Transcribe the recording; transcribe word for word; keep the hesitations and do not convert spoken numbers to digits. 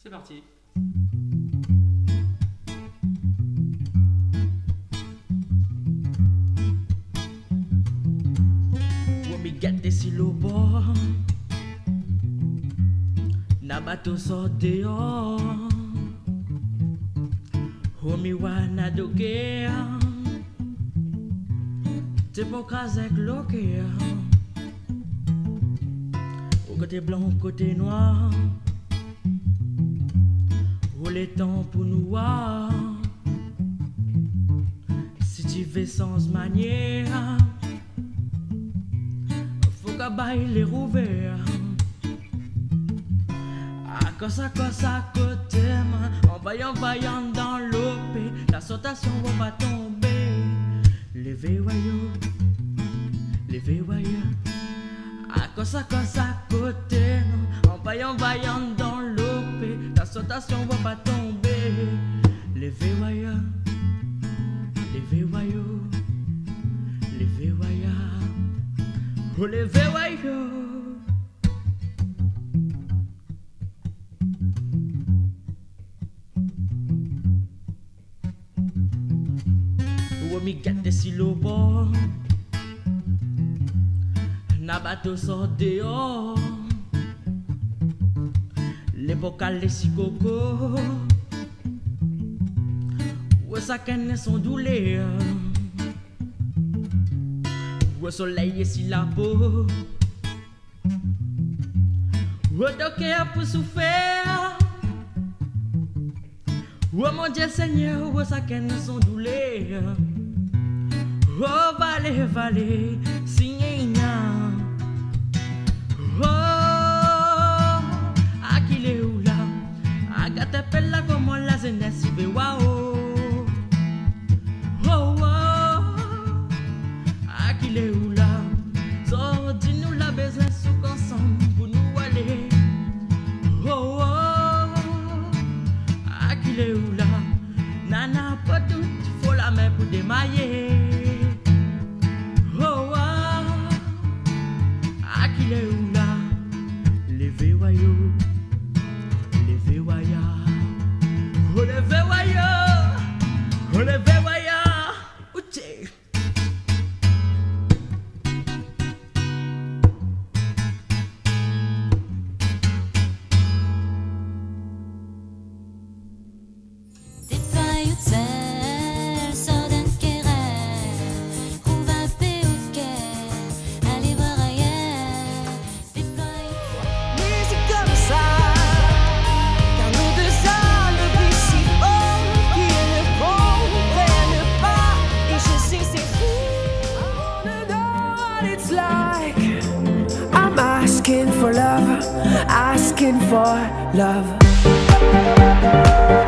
C'est parti. When we get this lobo, na bateau sort dehors. Homie wana doge, te pour casec loqué. Au côté blanc, côté noir, où les temps pour nous voir. Si tu veux sans manière, faut qu'à bailler les rouverts. À cause à cause à côté, en vaillant, vaillant dans l'O P, la sortation va pas tomber. Levez voyou, levez voyou. À cause à cause à côté, en vaillant, vaillant dans l'O P, la sortation va pas tomber. Levez voyou, levez voyou, levez voyou, oh levez voyou. Me get the silobo, na bateau sort dehors. L'époque à les si coco, où ça canne son douleur, où le soleil est si la peau, où le cœur pour souffrir. Oh mon Dieu Seigneur, où ça canne son douleur. Oh, vale, vale, signa. Oh, akile ula, agate pella como la zenesi ve wao. Oh, oh, akile ula, so dis-nous la besoin sous ensemble pour nous aller. Oh, oh, akile ula, nana pas tout, faut la main pour démailler. Levez voyou, levez voya, oh levez voya, oh levez voya, ouché. Asking for love, asking for love.